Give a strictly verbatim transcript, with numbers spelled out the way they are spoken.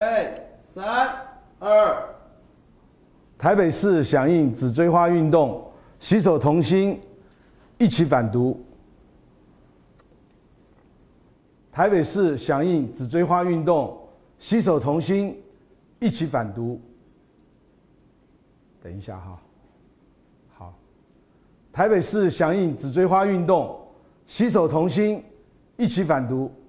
哎，三二。 台北市响应紫锥花运动，携手同心，一起反毒。台北市响应紫锥花运动，携手同心，一起反毒。等一下哈，好。台北市响应紫锥花运动，携手同心，一起反毒。